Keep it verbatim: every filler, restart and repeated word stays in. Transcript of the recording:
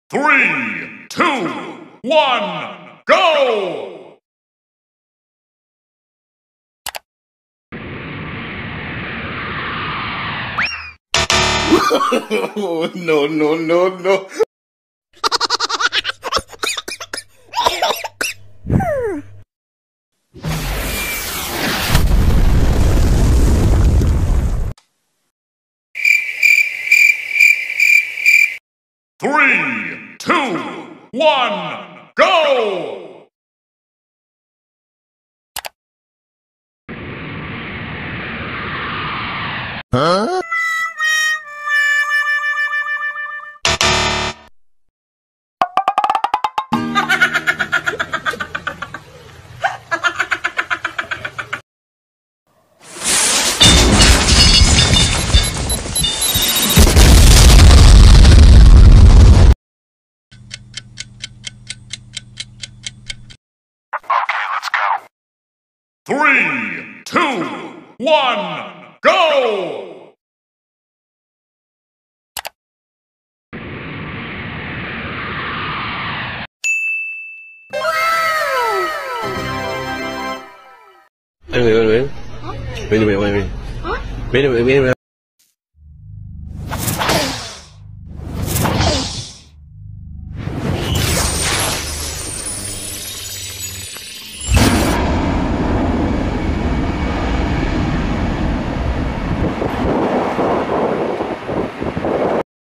Three, two, one, go! No, no, no, no. Three, two, one, go! Huh? Three, two, one, go! Ven, ven, ven. Ven, ven, ven. Ven, ven, ven.